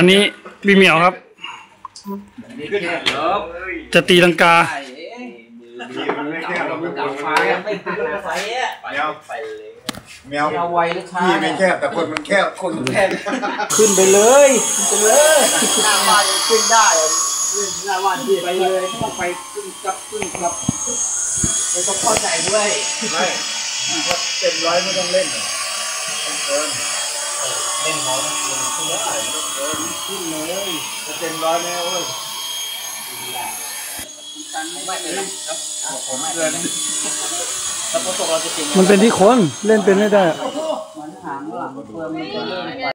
นนี้พี่เหมียวครับจะตีลังกาแมวไวแล้วช้าพี่ไม่แคบแต่คนมันแคบคนแคบขึ้นไปเลยหน้าบ้านขึ้นได้หน้าบ้านพี่ไปเลยต้องไปขึ้นกับไม่ต้องเข้าใจด้วยไม่เต็มร้อยไม่ต้องเล่นเล่นพอขึ้นได้ขึ้นเลยเต็มร้อยแน่เว้ยมันเป็นที่คนเล่นเป็นไม่ได้มันหางหลังเพื่อมันจะเริ่ม